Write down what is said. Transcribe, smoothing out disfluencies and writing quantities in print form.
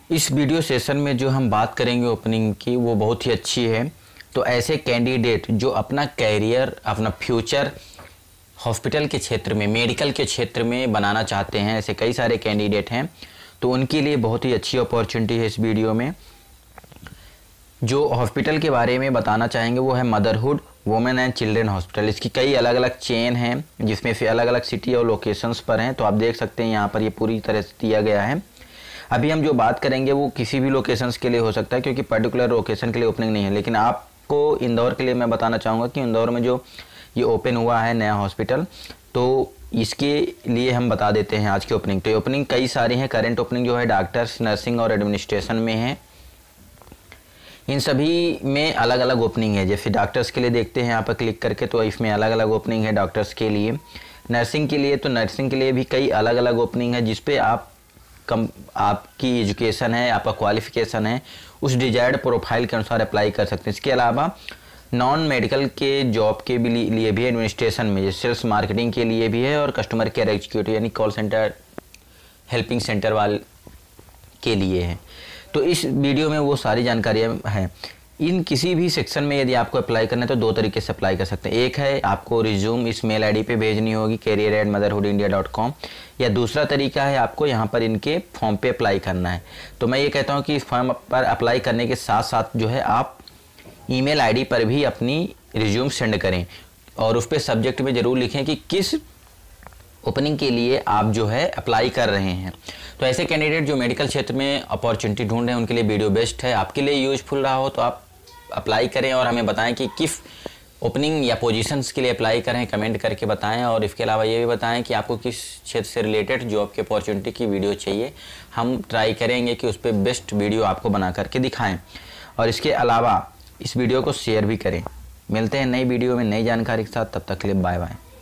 इस video session में जो हम बात करेंगे ओपनिंग की वो बहुत ही अच्छी है। तो ऐसे कैंडिडेट जो अपना कैरियर, अपना फ्यूचर हॉस्पिटल के क्षेत्र में, मेडिकल के क्षेत्र में बनाना चाहते हैं, ऐसे कई सारे कैंडिडेट हैं, तो उनके लिए बहुत ही अच्छी अपॉर्चुनिटी है। इस वीडियो में जो हॉस्पिटल के बारे में बताना चाहेंगे वो है motherhood women and children hospital. इसकी कई अलग अलग चेन हैं जिसमें से अलग अलग सिटी और लोकेशंस पर हैं। तो आप देख सकते हैं यहाँ पर ये पूरी तरह से दिया गया है। अभी हम जो बात करेंगे वो किसी भी लोकेशंस के लिए हो सकता है, क्योंकि पर्टिकुलर लोकेशन के लिए ओपनिंग नहीं है। लेकिन आपको इंदौर के लिए मैं बताना चाहूँगा कि इंदौर में जो ये ओपन हुआ है नया हॉस्पिटल, तो इसके लिए हम बता देते हैं आज की ओपनिंग। तो ओपनिंग कई सारी हैं। करंट ओपनिंग जो है डॉक्टर्स, नर्सिंग और एडमिनिस्ट्रेशन में है। इन सभी में अलग अलग ओपनिंग है। जैसे डॉक्टर्स के लिए देखते हैं यहाँ पर क्लिक करके, तो इसमें अलग अलग ओपनिंग है डॉक्टर्स के लिए। नर्सिंग के लिए, तो नर्सिंग के लिए भी कई अलग अलग ओपनिंग है, जिस पे आपकी एजुकेशन है, आपका क्वालिफिकेशन है, उस डिजायर्ड प्रोफाइल के अनुसार अप्लाई कर सकते हैं। इसके अलावा नॉन मेडिकल के जॉब के भी लिए भी एडमिनिस्ट्रेशन में, जैसे सेल्स मार्केटिंग के लिए भी है, और कस्टमर केयर एग्जीक्यूटिव यानी कॉल सेंटर, हेल्पिंग सेंटर वाले के लिए है। तो इस वीडियो में वो सारी जानकारियाँ हैं। इन किसी भी सेक्शन में यदि आपको अप्लाई करना है तो दो तरीके से अप्लाई कर सकते हैं। एक है आपको रिज्यूम इस मेल आईडी पे भेजनी होगी career@motherhoodindia.com, या दूसरा तरीका है आपको यहाँ पर इनके फॉर्म पे अप्लाई करना है। तो मैं ये कहता हूँ कि इस फॉर्म पर अप्लाई करने के साथ साथ जो है आप ईमेल आईडी पर भी अपनी रिज्यूम सेंड करें, और उस पर सब्जेक्ट में ज़रूर लिखें कि किस ओपनिंग के लिए आप जो है अप्लाई कर रहे हैं। तो ऐसे कैंडिडेट जो मेडिकल क्षेत्र में अपॉर्चुनिटी ढूंढ रहे हैं उनके लिए वीडियो बेस्ट है। आपके लिए यूजफुल रहा हो तो आप अप्लाई करें और हमें बताएं कि किस ओपनिंग या पोजीशंस के लिए अप्लाई करें, कमेंट करके बताएं। और इसके अलावा ये भी बताएं कि आपको किस क्षेत्र से रिलेटेड जॉब के अपॉर्चुनिटी की वीडियो चाहिए। हम ट्राई करेंगे कि उस पर बेस्ट वीडियो आपको बना करके दिखाएँ। और इसके अलावा इस वीडियो को शेयर भी करें। मिलते हैं नई वीडियो में नई जानकारी के साथ, तब तक के लिए बाय बाय।